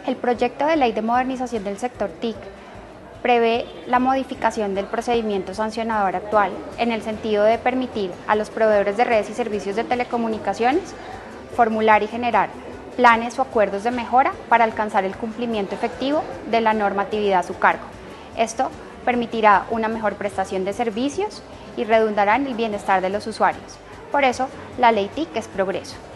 El proyecto de ley de modernización del sector TIC prevé la modificación del procedimiento sancionador actual en el sentido de permitir a los proveedores de redes y servicios de telecomunicaciones formular y generar planes o acuerdos de mejora para alcanzar el cumplimiento efectivo de la normatividad a su cargo. Esto permitirá una mejor prestación de servicios y redundará en el bienestar de los usuarios. Por eso, la ley TIC es progreso.